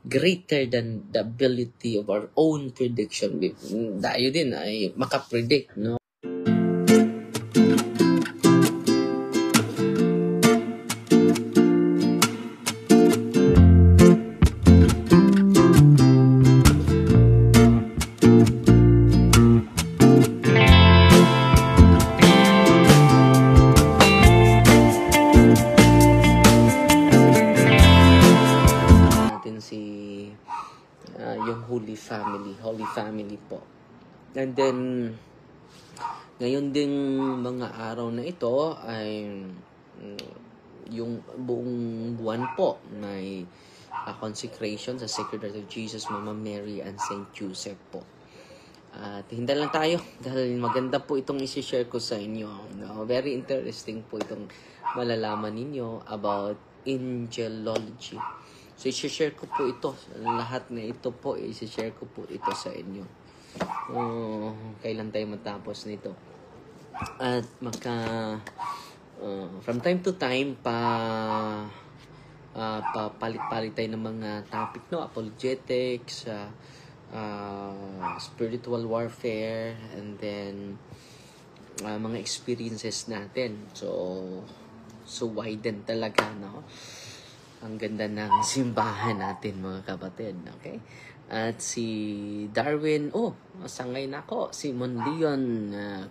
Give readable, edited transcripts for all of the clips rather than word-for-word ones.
greater than the ability of our own prediction. Tayo din ay makapredict, no? Yung Holy Family po. And then, ngayon ding mga araw na ito ay yung buong buwan po may consecration sa Sacred Heart of Jesus, Mama Mary, and Saint Joseph po. At hinda lang tayo dahil maganda po itong isi-share ko sa inyo. No? Very interesting po itong malalaman ninyo about angelology. So, isi-share ko po ito. Lahat na ito po, isi-share ko po ito sa inyo. Kailan tayo matapos nito? At from time to time, papalit-palit tayo ng mga topic, no? Apologetics, spiritual warfare, and then mga experiences natin. So widen talaga, no? Ang ganda ng simbahan natin, mga kapatid. Okay? At si Darwin, sangay na ako. Si Monleon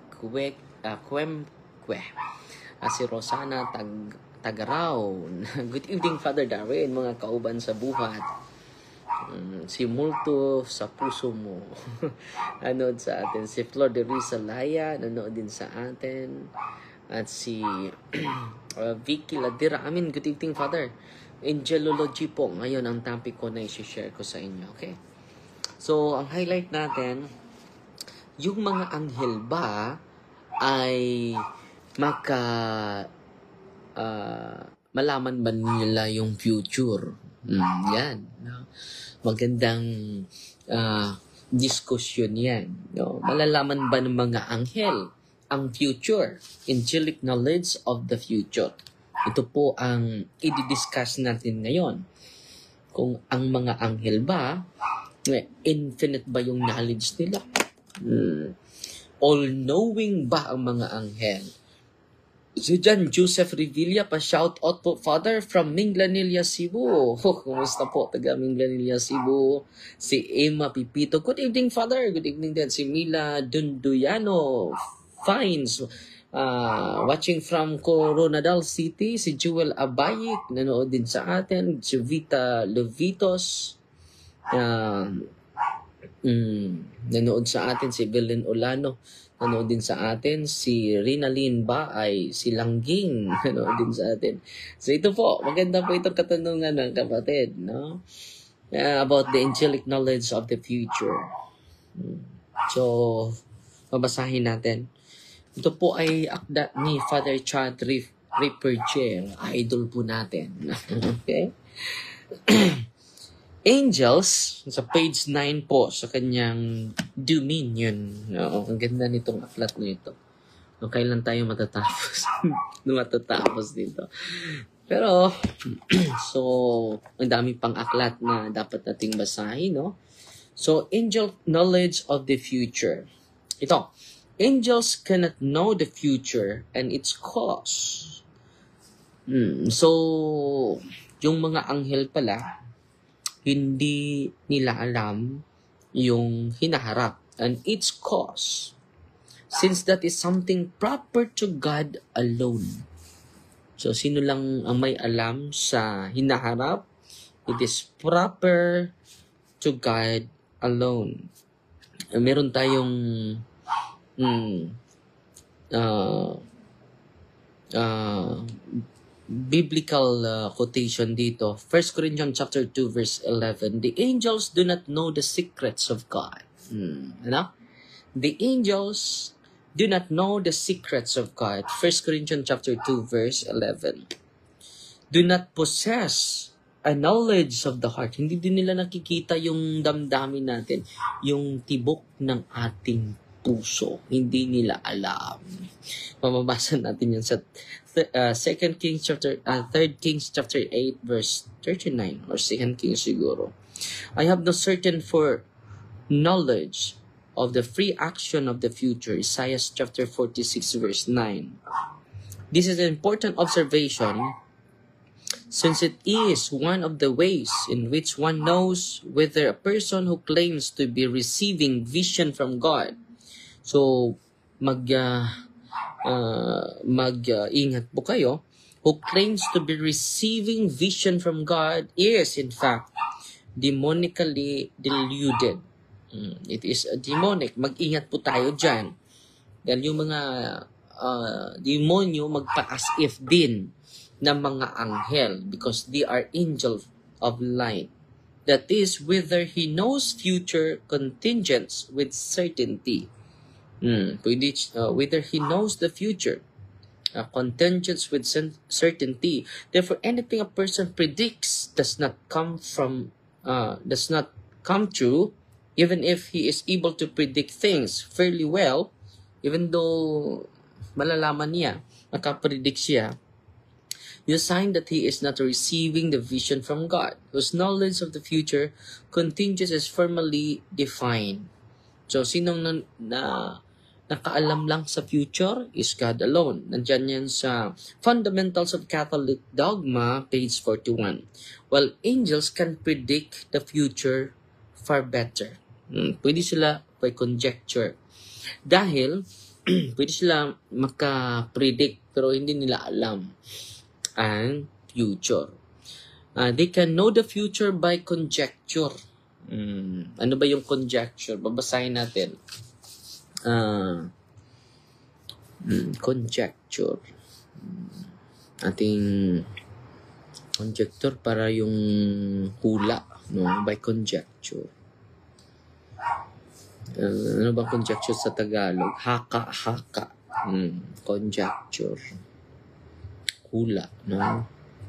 Quemque. Si Rosana Tagaraw. Good evening, Father Darwin, mga kauban sa buhat. Si Multo sa puso mo. Nanood sa atin. Si Flor de Rizalaya, nanood din sa atin. At si Vicky Ladira. Good evening, Father. Angelology po ngayon ang topic ko na i-share ko sa inyo. Okay? So, ang highlight natin, yung mga anghel ba ay malaman ba nila yung future? Yan. No? Magandang discussion yan. No? Malalaman ba ng mga anghel ang future? Angelic knowledge of the future. Ito po ang i-discuss natin ngayon. Kung ang mga anghel ba, infinite ba yung knowledge nila? All-knowing ba ang mga anghel? Si John Joseph Revilla, pa-shout out po, Father, from Minglanilla, Cebu. Kumusta po, taga Minglanilla, Cebu? Si Emma Pipito. Good evening, Father. Good evening din. Si Mila Dunduyano. Fines. Watching from Coronadal City, si Jewel Abayik, nanood din sa atin. Si Vita Levitos, nanood sa atin. Si Belen Olano, nanood din sa atin. Si Rinalyn ba ay si Langging, nanood din sa atin. So ito po, maganda po itong katanungan ng kapatid, no? About the angelic knowledge of the future. So, babasahin natin. Ito po ay akda ni Father Chad Ripperger, idol po natin. Okay? Angels, sa page 9 po, sa kanyang Dominion. Ang ganda nitong aklat na ito. Kailan tayo matatapos? Matatapos dito. Pero, so, ang dami pang aklat na dapat nating basahin, no? So, angel knowledge of the future. Ito. Angels cannot know the future and its cause. So, yung mga anghel pala, hindi nila alam yung hinaharap and its cause. Since that is something proper to God alone. So, sino lang ang may alam sa hinaharap? It is proper to God alone. Meron tayong biblical quotation dito. 1 Corinthians chapter 2 verse 11. The angels do not know the secrets of God. Ano? The angels do not know the secrets of God. 1 Corinthians chapter 2 verse 11. Do not possess a knowledge of the heart. Hindi din nila nakikita yung damdamin natin, yung tibok ng ating puso. Hindi nila alam. Mamabasa natin yan sa Second Kings chapter, 3 Kings chapter 8 verse 39, or Second Kings siguro. I have no certain for knowledge of the free action of the future. Isaiah chapter 46 verse 9. This is an important observation, since it is one of the ways in which one knows whether a person who claims to be receiving vision from God. So, ingat po kayo, who claims to be receiving vision from God is in fact demonically deluded. It is a demonic. Mag-ingat po tayo dyan. Dahil yung mga demonyo magpa-as if din ng mga anghel, because they are angels of light. That is, whether he knows future contingents with certainty. Whether he knows the future contingents with certainty. Therefore, anything a person predicts does not come true, even if he is able to predict things fairly well, even though malalaman niya, nakapredict siya, you sign that he is not receiving the vision from God, whose knowledge of the future contingents is firmly defined. So, sinong nakaalam lang sa future is God alone. Nandyan yan sa Fundamentals of Catholic Dogma, page 41. While angels can predict the future far better. Pwede sila by conjecture. Dahil, pwede sila makapredict pero hindi nila alam ang future. They can know the future by conjecture. Ano ba yung conjecture? Babasahin natin. Conjecture. Ating conjecture para yung hula, no? By conjecture. Ano ba conjecture sa Tagalog? Haka. Conjecture. Hula, no?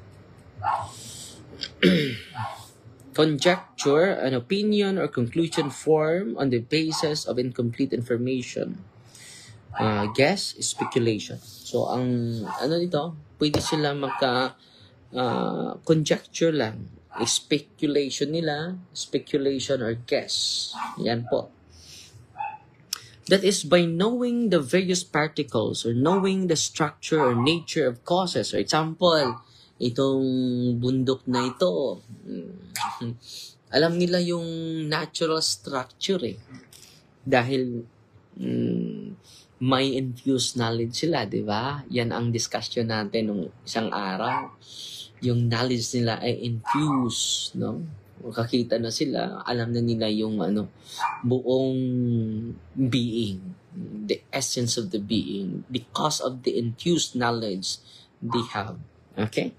Conjecture, an opinion or conclusion formed on the basis of incomplete information. Guess, speculation. So, ang dito, pwede sila conjecture lang. Speculation or guess. Yan po. That is by knowing the various particles or knowing the structure or nature of causes. For example, itong bundok na ito, alam nila yung natural structure dahil may infused knowledge sila, di ba? Yan ang discussion natin nung isang araw. Yung knowledge nila ay infused, no? Kakita na sila, alam na nila yung buong being, the essence of the being, because of the infused knowledge they have. Okay?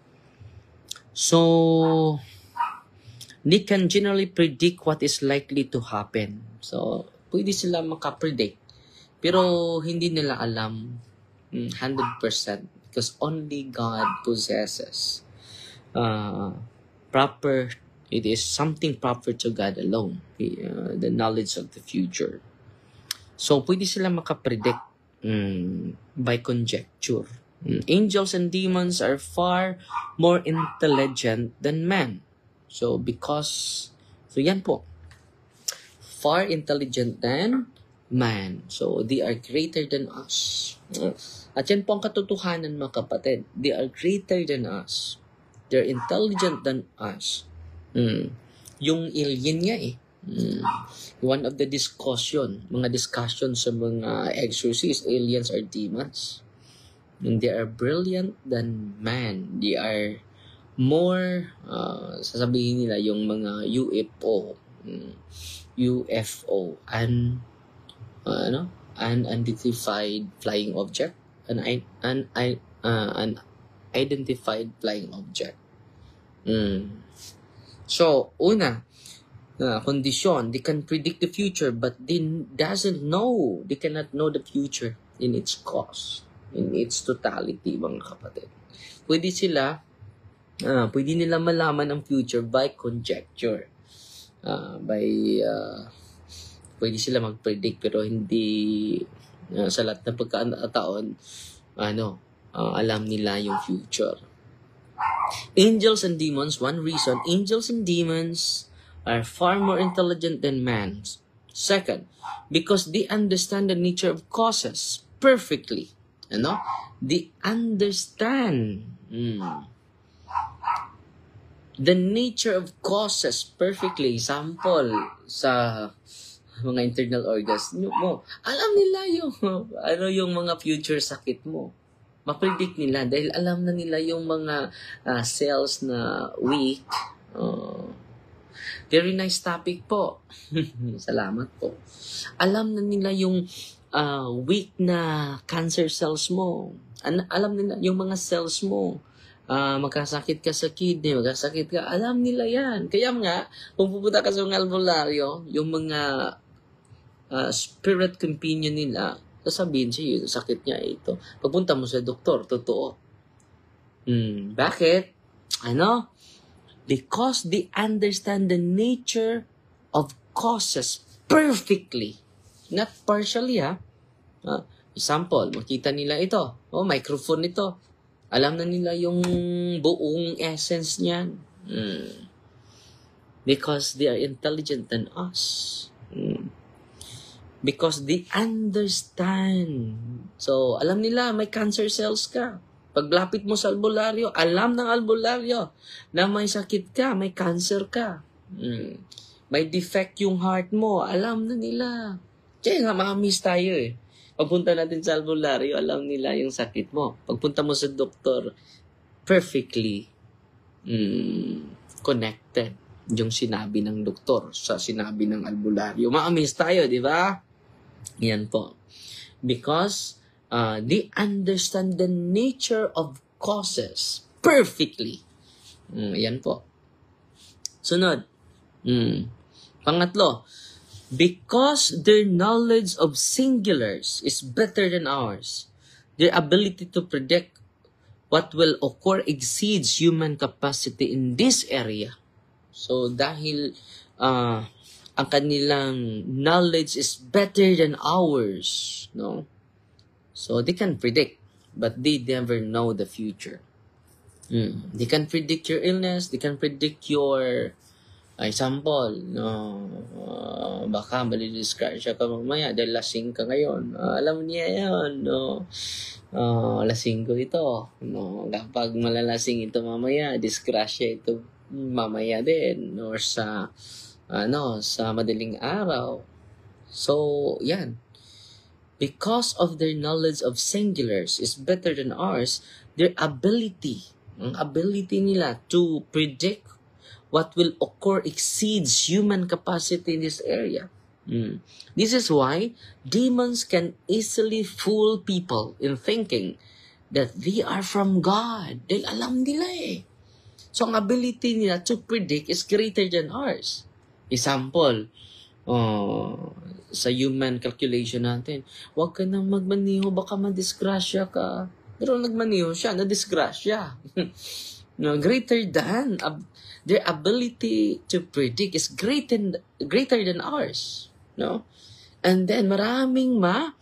So, they can generally predict what is likely to happen. So, pwede sila makapredict. Pero, hindi nila alam 100% because only God possesses it is something proper to God alone, the knowledge of the future. So, pwede sila makapredict by conjecture. Angels and demons are far more intelligent than man. So yan po. Far intelligent than man. So, they are greater than us. At yan po ang katotohanan, mga kapatid. They are greater than us. They're intelligent than us. Yung alien nga one of the mga discussion sa mga exorcists, aliens are demons. And they are brilliant than man. They are more, sasabihin nila yung mga UFO, unidentified flying object, unidentified flying object. So, una, condition, they can predict the future, but they cannot know the future in its cause, in its totality, mga kapatid. Pwede nila malaman ang future by conjecture. Pwede sila mag-predict, pero hindi sa lahat ng pagkataon, alam nila yung future. Angels and demons, one reason, angels and demons are far more intelligent than man. Second, because they understand the nature of causes perfectly. Ano? They understand the nature of causes perfectly. Example, sa mga internal organs mo, alam nila yung mga future sakit mo. Ma-predict nila dahil alam na nila yung mga cells na weak. Very nice topic po. Salamat po. Alam na nila yung weak na cancer cells mo. Alam nila yung mga cells mo. Magkasakit ka sa kidney, magkasakit ka. Alam nila yan. Kaya nga, kung pupunta ka sa mga albularyo, yung mga spirit companion nila, sasabihin siya, yung sakit niya ito. Pagpunta mo sa doktor, totoo. Bakit? Because they understand the nature of causes perfectly. Not partially, example, makita nila ito. Microphone ito. Alam na nila yung buong essence niyan. Because they are intelligent than us. Because they understand. So, alam nila, may cancer cells ka. Paglapit mo sa albularyo, alam ng albularyo na may sakit ka, may cancer ka. May defect yung heart mo, alam na nila. Kaya nga, ma-miss tayo eh. Pagpunta natin sa albularyo, alam nila yung sakit mo. Pagpunta mo sa doktor, perfectly connected yung sinabi ng doktor sa sinabi ng albularyo. Ma-miss tayo, di ba? Yan po. Because they understand the nature of causes perfectly. Yan po. Sunod. Pangatlo, because their knowledge of singulars is better than ours, their ability to predict what will occur exceeds human capacity in this area. So, dahil ang kanilang knowledge is better than ours, no? So, they can predict, but they never know the future. They can predict your illness, they can predict your example, baka malidisgrasya ka mamaya dahil lasing ka ngayon. Alam niya yan, no? Lasing ko ito. No? Kapag malalasing ito mamaya, disgrasya ito mamaya din. Or sa madaling araw. So, yan. Because of their knowledge of singulars is better than ours, their ability, ang ability nila to predict what will occur exceeds human capacity in this area. This is why demons can easily fool people in thinking that they are from God. Dahil alam nila eh. So, ang ability nila to predict is greater than ours. Example, sa human calculation natin, huwag ka nang magmaniho, baka madisgrasya ka. Pero nagmaniho siya, nadisgrasya. No, greater than, their ability to predict is greater than ours. No? And then, maraming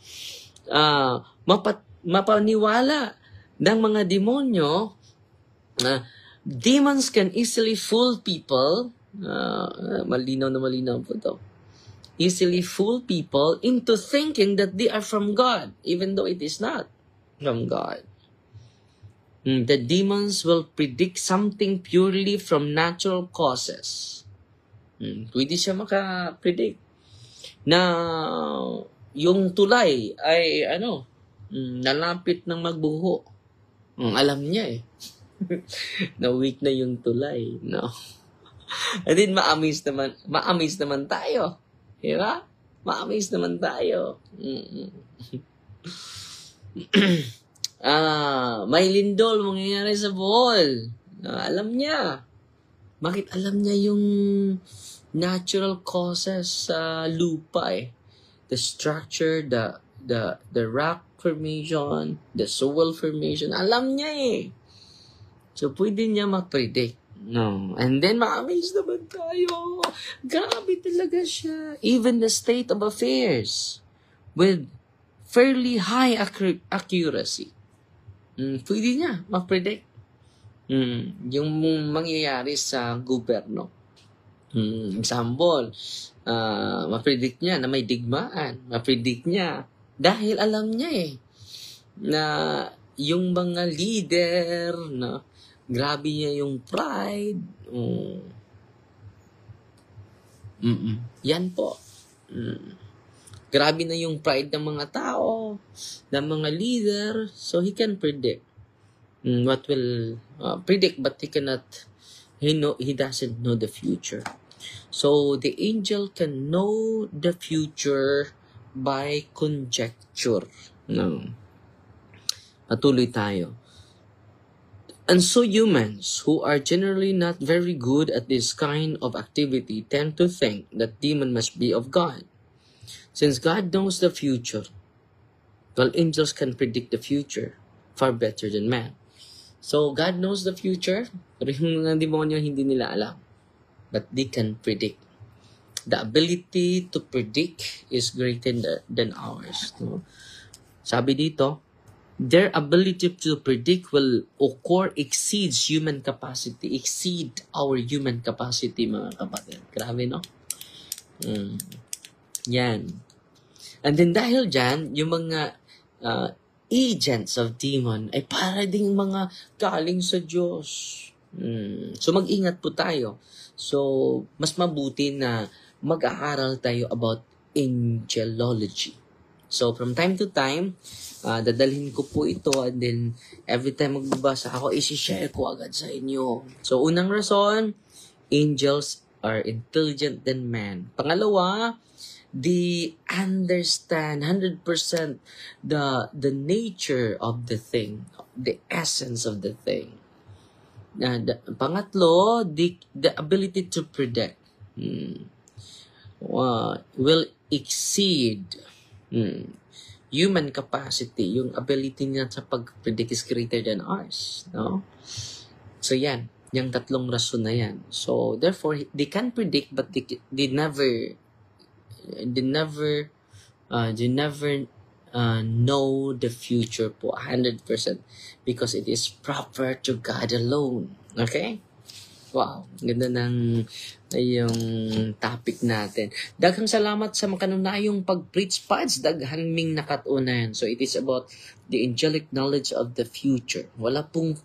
mapaniwala ng mga demonyo. Demons can easily fool people. Malinaw po ito. Easily fool people into thinking that they are from God, even though it is not from God. The demons will predict something purely from natural causes. Pwede siya makapredict na yung tulay ay nalapit ng magbuho. Alam niya eh. Na weak na yung tulay. No? And then ma-amaze naman tayo. Diba? Ma-amaze naman tayo. May lindol mangyayari sa Bohol. Alam niya. Bakit alam niya yung natural causes sa lupa eh? The structure, the rock formation, the soil formation. Alam niya eh. So, pwede niya ma-predict. No. And then, ma-amaze naman tayo. Grabe talaga siya. Even the state of affairs with fairly high accuracy. Pwede niya ma-predict yung mangyayari sa gobyerno. Example, ma-predict niya na may digmaan. Ma-predict niya dahil alam niya na yung mga leader, no, grabe niya yung pride. Yan po. Grabe na yung pride ng mga tao, ng mga leader. So he can predict what will predict, but he doesn't know the future. So the angel can know the future by conjecture. No. Patuloy tayo. And so humans who are generally not very good at this kind of activity tend to think that demon must be of God. Since God knows the future, well, angels can predict the future far better than man. So God knows the future, pero yung mga demonyo hindi nila alam. But they can predict. The ability to predict is greater than ours. No? Sabi dito, their ability to predict will occur exceeds human capacity. Exceed our human capacity, mga kapatid. Grabe, no? Yan. And then dahil dyan, yung mga agents of demon ay para ding mga galing sa Diyos. So mag-ingat po tayo. So mas mabuti na mag-aaral tayo about angelology. So from time to time, dadalhin ko po ito, and then every time magbabasa ako, isi-share ko agad sa inyo. So unang rason, angels are intelligent than man. Pangalawa, they understand 100% the nature of the thing, the essence of the thing. Pangatlo, the ability to predict will exceed human capacity. Yung ability niya sa pag-predict is greater than ours. No? So yan, yung tatlong rason na yan. So therefore, they can predict, but they never know the future po 100% because it is proper to God alone. Okay? Wow, ganda ng yung topic natin. Daghang salamat sa makanunayong pag-preach pads, daghan ming nakatunayan. So it is about the angelic knowledge of the future. Wala pong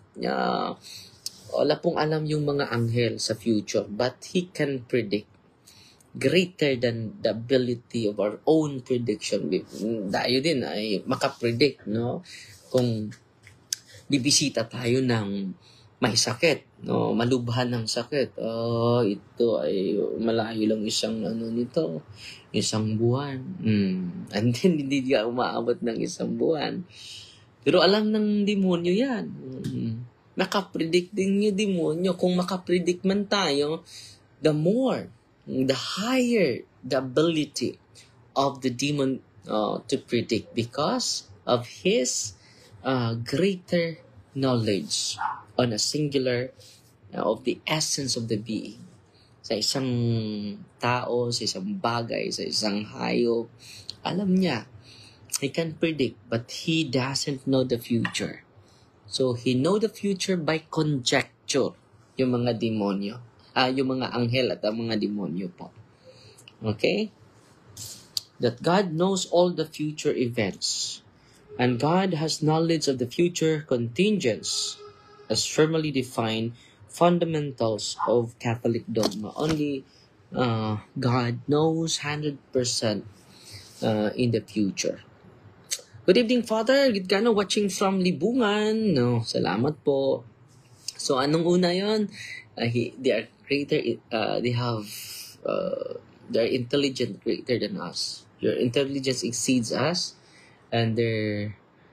alam yung mga anghel sa future, but he can predict greater than the ability of our own prediction. Tayo din ay makapredict, no? Kung bibisita tayo ng may sakit, no, malubhan ng sakit. Ito ay malayo lang isang buwan. And then hindi ka umaabot ng isang buwan. Pero alam ng demonyo yan. Nakapredict din yung demonyo. Kung makapredict man tayo, the higher the ability of the demon to predict because of his greater knowledge on a singular of the essence of the being. Sa isang tao, sa isang bagay, sa isang hayop, alam niya, he can predict, but he doesn't know the future. So, he know the future by conjecture, yung mga demonyo. Yung mga anghel at ang mga demonyo po. Okay? That God knows all the future events. And God has knowledge of the future contingents as firmly defined fundamentals of Catholic dogma. Only God knows 100% in the future. Good evening, Father. Good ka watching from Libungan. No, salamat po. So, anong una yon? They are greater. They are intelligent greater than us. Your intelligence exceeds us, and their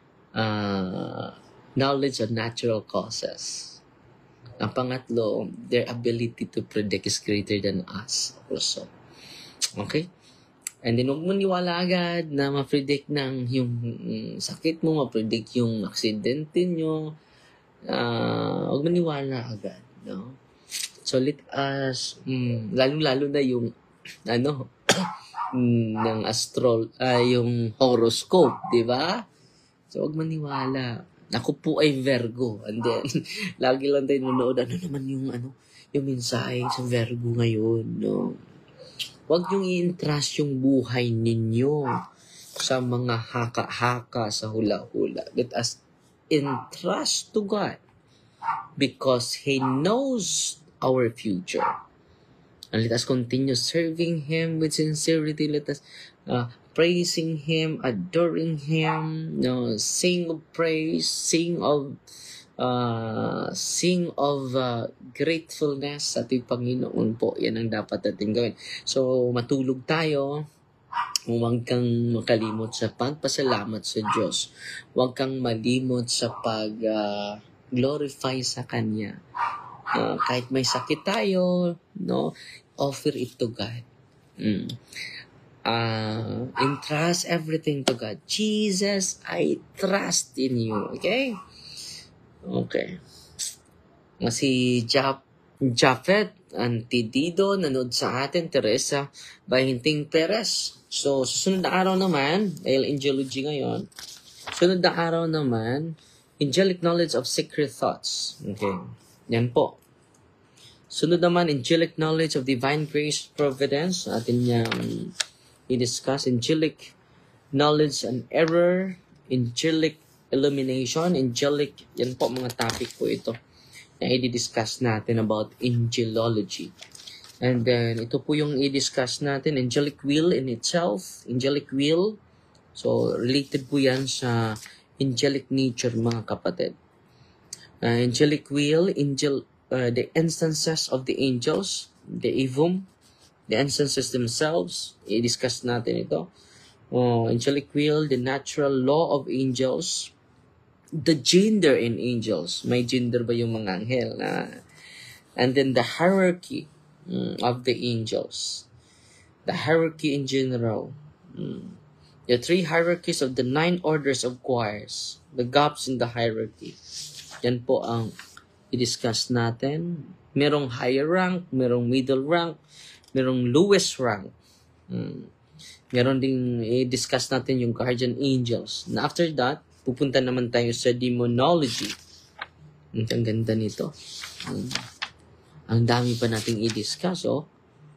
knowledge of natural causes. Ang pangatlo, their ability to predict is greater than us also. Okay? And then, huwag mo niwala agad na ma-predict ng yung sakit mo, ma-predict yung aksidente nyo. Huwag mo niwala agad. No? So, let us, lalo-lalo na yung, ng yung horoscope, di ba? So, huwag maniwala. Ako po ay Virgo. And then, lagi lang tayo nanonood. Ano naman yung mensahe sa Virgo ngayon, no? Huwag niyong i-entrust yung buhay ninyo sa mga haka-haka, sa hula-hula. Let us entrust to God because He knows our future. And let us continue serving Him with sincerity. Let us praising Him, adoring Him, sing of praise, sing of gratefulness sa ating Panginoon po. Yan ang dapat natin gawin. So, matulog tayo. Huwag kang makalimot sa pagpasalamat sa Diyos. Huwag kang malimot sa pag-glorify sa Kanya. Kahit may sakit tayo, offer it to God. Entrust everything to God. Jesus, I trust in you. Okay? Okay. Si Japhet Antidido nanood sa atin, Teresa Bahinting Perez. So, susunod na araw naman, dahil angelology ngayon, sunod na araw naman, angelic knowledge of secret thoughts. Okay. Yan po. Sunod naman, angelic knowledge of divine grace, providence. Atin niyang i-discuss. Angelic knowledge and error, angelic illumination, angelic, yan po mga topic po ito na i-discuss natin about angelology. And then, ito po yung i-discuss natin, angelic will in itself, angelic will. So, related po yan sa angelic nature, mga kapatid. Angelic will, the instances of the angels, the evum, the instances themselves, i-discuss natin ito. Angelic will, the natural law of angels, the gender in angels. May gender ba yung mga anghel? And then the hierarchy of the angels. The hierarchy in general. The 3 hierarchies of the 9 orders of choirs. The gaps in the hierarchy. Yan po ang i-discuss natin. Merong higher rank, merong middle rank, merong lowest rank. Meron ding i-discuss natin yung guardian angels. Na after that, pupunta naman tayo sa demonology. Ang ganda nito. Ang dami pa nating i-discuss, oh.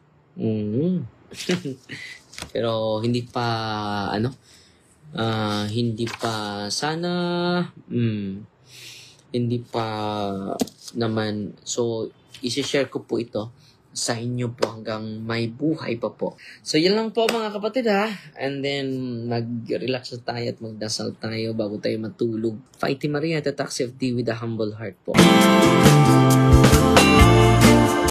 Pero hindi pa, hindi pa sana, hindi pa naman. So, isi-share ko po ito sa inyo po hanggang may buhay pa po. So, yan lang po mga kapatid ha. And then, mag-relax na tayo at magdasal tayo bago tayo matulog. Fighting Maria, the taxi of thee with a humble heart po.